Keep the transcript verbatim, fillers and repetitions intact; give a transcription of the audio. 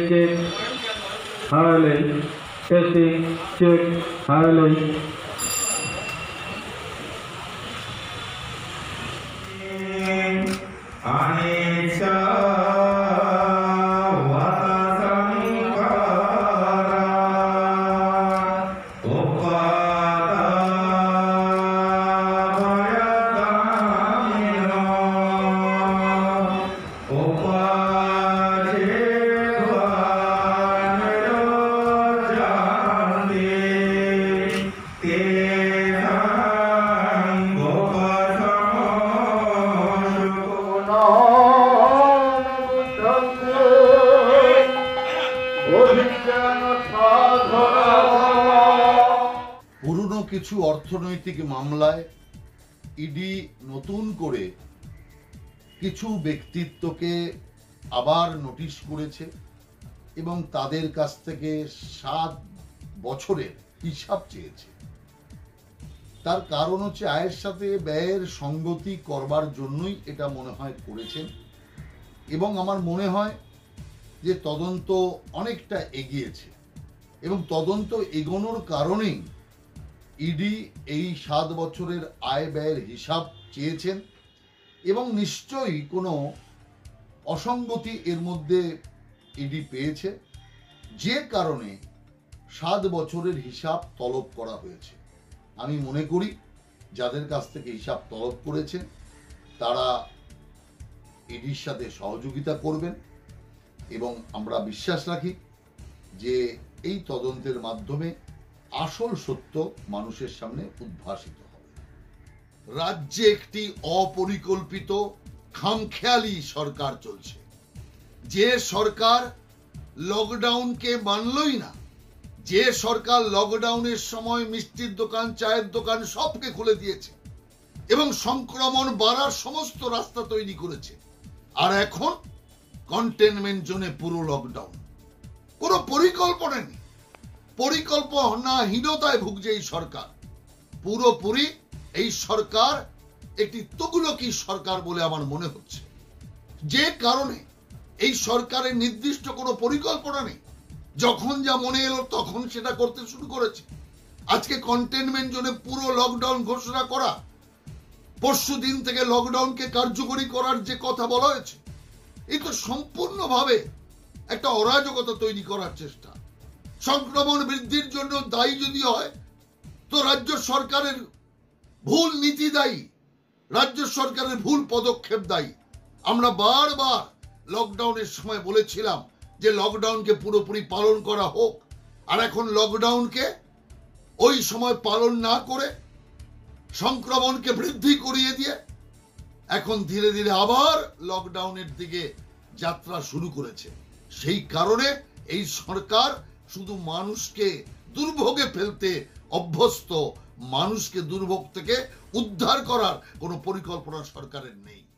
check. Harley. Testing. Check. Harley. পুরনো কিছু অর্থনৈতিক মামলায় ইডি নতুন করে কিছু ব্যক্তিত্বকে আবার নোটিশ করেছে এবং তাদের কাছ থেকে সাত বছরের হিসাব চেয়েছে। তার কারণ হচ্ছে আয়ের সাথে ব্যয়ের সঙ্গতি করবার জন্যই এটা মনে হয় করেছেন এবং আমার মনে হয় যে তদন্ত অনেকটা এগিয়েছে এবং তদন্ত এগোনোর কারণেই ইডি এই সাত বছরের আয় ব্যয়ের হিসাব চেয়েছেন এবং নিশ্চয়ই কোনো অসঙ্গতি এর মধ্যে ইডি পেয়েছে, যে কারণে সাত বছরের হিসাব তলব করা হয়েছে। আমি মনে করি যাদের কাছ থেকে হিসাব তলব করেছেন তারা ইডির সাথে সহযোগিতা করবেন এবং আমরা বিশ্বাস রাখি যে এই তদন্তের মাধ্যমে আসল সত্য মানুষের সামনে উদ্ভাসিত হবে। রাজ্যে একটি অপরিকল্পিত খামখেয়ালি সরকার চলছে, যে সরকার লকডাউনকে মানলই না, যে সরকার লকডাউনের সময় মিষ্টির দোকান, চায়ের দোকান সবকে খুলে দিয়েছে এবং সংক্রমণ বাড়ার সমস্ত রাস্তা তৈরি করেছে, আর এখন কন্টেনমেন্ট জোনে পুরো লকডাউন। কোনো পরিকল্পনা নেই, পরিকল্পনাহীনতায় ভুগছে এই সরকার। পুরোপুরি এই সরকার একটি তুগলকি সরকার বলে আমার মনে হচ্ছে, যে কারণে এই সরকারের নির্দিষ্ট কোনো পরিকল্পনা নেই। যখন যা মনে এলো তখন সেটা করতে শুরু করেছে। আজকে কন্টেনমেন্ট জোনে পুরো লকডাউন ঘোষণা করা, পরশু দিন থেকে লকডাউনকে কার্যকরী করার যে কথা বলা হয়েছে, এই তো সম্পূর্ণভাবে একটা অরাজকতা তৈরি করার চেষ্টা। সংক্রমণ বৃদ্ধির জন্য দায়ী যদি হয় তো রাজ্য সরকারের ভুল নীতি দায়ী, রাজ্য সরকারের ভুল পদক্ষেপ দায়ী। আমরা বারবার লকডাউনের সময় বলেছিলাম যে লকডাউনকে পুরোপুরি পালন করা হোক, আর এখন লকডাউনকে ওই সময় পালন না করে সংক্রমণকে বৃদ্ধি করিয়ে দিয়ে এখন ধীরে ধীরে আবার লকডাউনের দিকে যাত্রা শুরু করেছে। সেই কারণে এই সরকার শুধু মানুষকে দুর্ভোগে ফেলতে অভ্যস্ত, মানুষকে দুর্ভোগ থেকে উদ্ধার করার কোনো পরিকল্পনা সরকারের নেই।